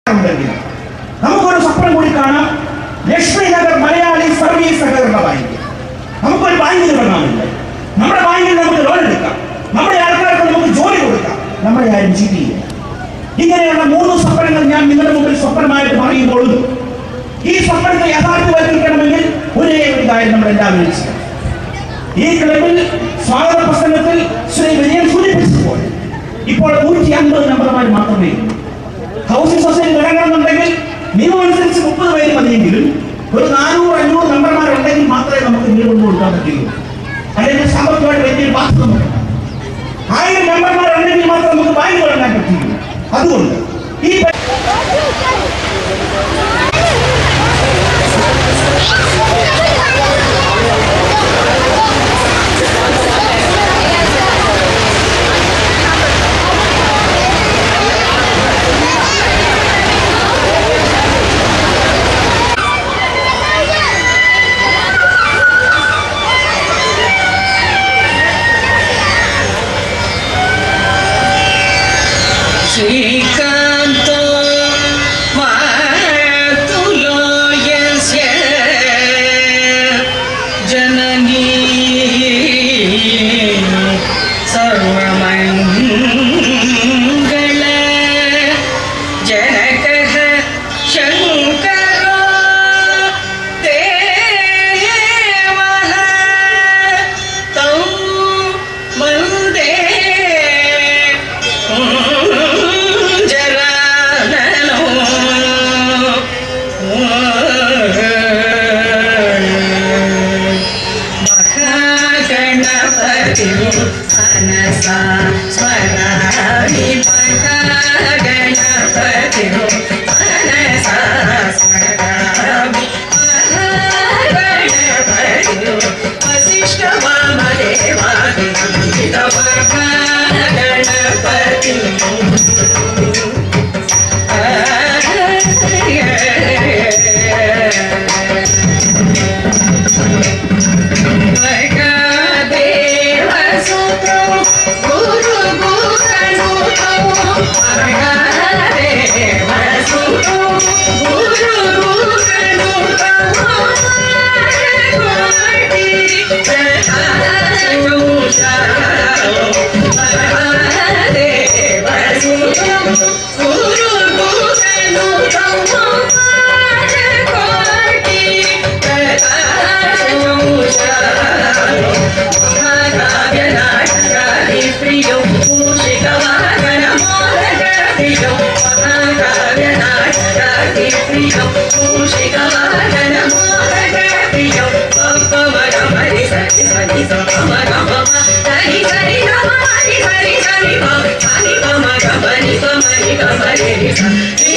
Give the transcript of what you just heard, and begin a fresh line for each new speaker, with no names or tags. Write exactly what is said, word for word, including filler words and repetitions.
നമുക്കൊരു സ്വപ്നം കൂടി കാണാം. ലക്ഷ്മി നഗർ മലയാളി സർവീസ് സഹകരണ ബാങ്ക്. നമുക്കൊരു ബാങ്കിൽ തുടങ്ങാമില്ല. നമ്മുടെ ബാങ്കിൽ നമുക്ക് ലോൺ എടുക്കാം, നമ്മുടെ ആൾക്കാർക്ക് നമുക്ക് ജോലി കൊടുക്കാം, നമ്മളെ ആരും ചീറ്റ് ചെയ്യില്ല. ഇങ്ങനെയുള്ള മൂന്ന് സ്വപ്നങ്ങൾ ഞാൻ നിങ്ങളുടെ മുമ്പിൽ സ്വപ്നമായിട്ട് പറയുമ്പോൾ ഈ സ്വപ്നത്തെ യാഥാർത്ഥ്യവൽക്കരിക്കണമെങ്കിൽ ഒരേ ഒരു കാര്യം നമ്മൾ എല്ലാവരും ചെയ്യണം. ഈ ക്ലബിൽ സ്വാഗത പ്രസംഗത്തിൽ ശ്രീ വിജയൻ സൂചിപ്പിച്ചപ്പോൾ ഇപ്പോൾ നൂറ്റി അൻപത് മെമ്പർമാർ മാത്രമേ ഉള്ളൂ. ഹൗസിംഗ് സൊസൈറ്റി തുടങ്ങണമെന്നുണ്ടെങ്കിൽ നിയമം അനുസരിച്ച് മുപ്പത് പേര് മതിയെങ്കിലും ഒരു നാനൂറ് അഞ്ഞൂറ് മെമ്പർമാരുണ്ടെങ്കിൽ മാത്രമേ നമുക്ക് വീട് കൊണ്ടു കൊടുക്കാൻ പറ്റുകയുള്ളൂ. അല്ലെങ്കിൽ സാമ്പത്തികമായിട്ട് വലിയൊരു ബാധ്യത ആയിരം മെമ്പർമാരുണ്ടെങ്കിൽ മാത്രം നമുക്ക് ബാങ്ക് തുടങ്ങാൻ പറ്റുകയുള്ളൂ. അതുകൊണ്ട് ഈ
श्रीकान्तो मातुलो यस्य जननी सर्वमङ्गल जनकः शङ्करो देवः तौ वन्दे मनसा स्मरामि महागणपतिं मनसा स्मरामि महागणपतिं वसिष्ठवामदेवादितं महागणपतिं Hare